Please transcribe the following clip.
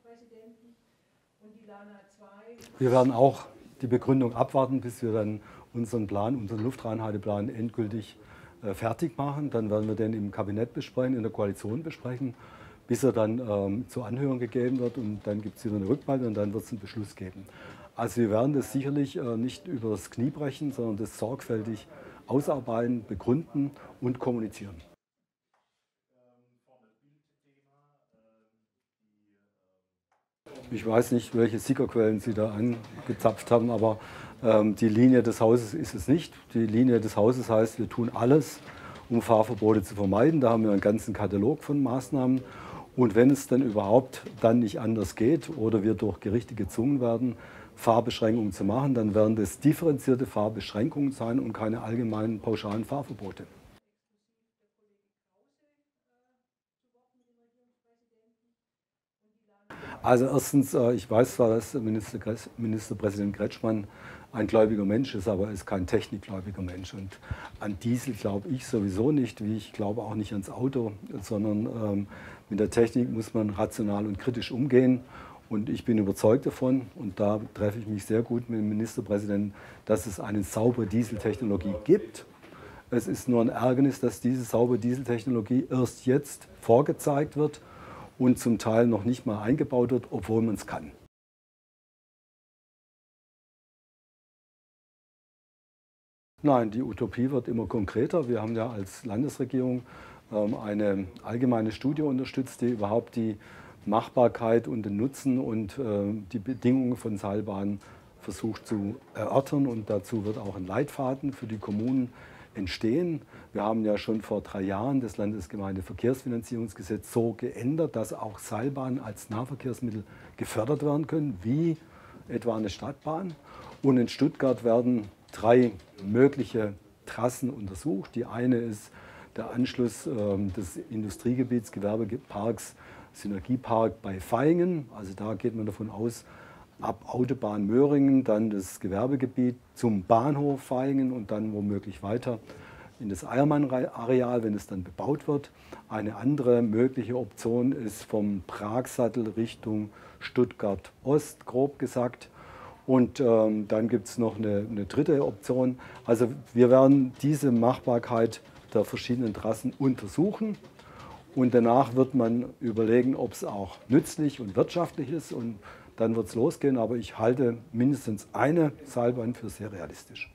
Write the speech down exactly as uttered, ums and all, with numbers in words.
Wir werden auch die Begründung abwarten, bis wir dann unseren Plan, unseren Luftreinhalteplan endgültig äh, fertig machen. Dann werden wir den im Kabinett besprechen, in der Koalition besprechen, bis er dann ähm, zur Anhörung gegeben wird und dann gibt es wieder eine Rückmeldung und dann wird es einen Beschluss geben. Also wir werden das sicherlich äh, nicht über das Knie brechen, sondern das sorgfältig ausarbeiten, begründen und kommunizieren. Ich weiß nicht, welche Sickerquellen Sie da angezapft haben, aber ähm, die Linie des Hauses ist es nicht. Die Linie des Hauses heißt, wir tun alles, um Fahrverbote zu vermeiden. Da haben wir einen ganzen Katalog von Maßnahmen. Und wenn es dann überhaupt dann nicht anders geht oder wir durch Gerichte gezwungen werden, Fahrbeschränkungen zu machen, dann werden das differenzierte Fahrbeschränkungen sein und keine allgemeinen pauschalen Fahrverbote. Also erstens, ich weiß zwar, dass Minister, Ministerpräsident Kretschmann ein gläubiger Mensch ist, aber er ist kein technikgläubiger Mensch. Und an Diesel glaube ich sowieso nicht, wie ich glaube auch nicht ans Auto, sondern ähm, mit der Technik muss man rational und kritisch umgehen. Und ich bin überzeugt davon, und da treffe ich mich sehr gut mit dem Ministerpräsidenten, dass es eine saubere Dieseltechnologie gibt. Es ist nur ein Ärgernis, dass diese saubere Dieseltechnologie erst jetzt vorgezeigt wird und zum Teil noch nicht mal eingebaut wird, obwohl man es kann. Nein, die Utopie wird immer konkreter. Wir haben ja als Landesregierung ähm, eine allgemeine Studie unterstützt, die überhaupt die Machbarkeit und den Nutzen und äh, die Bedingungen von Seilbahnen versucht zu erörtern. Und dazu wird auch ein Leitfaden für die Kommunen entstehen. Wir haben ja schon vor drei Jahren das Landesgemeindeverkehrsfinanzierungsgesetz so geändert, dass auch Seilbahnen als Nahverkehrsmittel gefördert werden können, wie etwa eine Stadtbahn. Und in Stuttgart werden drei mögliche Trassen untersucht. Die eine ist der Anschluss äh, des Industriegebiets, Gewerbeparks, Synergiepark bei Vaihingen. Also da geht man davon aus, ab Autobahn Möhringen, dann das Gewerbegebiet zum Bahnhof Vaihingen und dann womöglich weiter in das Eiermann-Areal, wenn es dann bebaut wird. Eine andere mögliche Option ist vom Pragsattel Richtung Stuttgart-Ost, grob gesagt. Und ähm, dann gibt es noch eine, eine dritte Option. Also wir werden diese Machbarkeit der verschiedenen Trassen untersuchen. Und danach wird man überlegen, ob es auch nützlich und wirtschaftlich ist. Und dann wird es losgehen. Aber ich halte mindestens eine Seilbahn für sehr realistisch.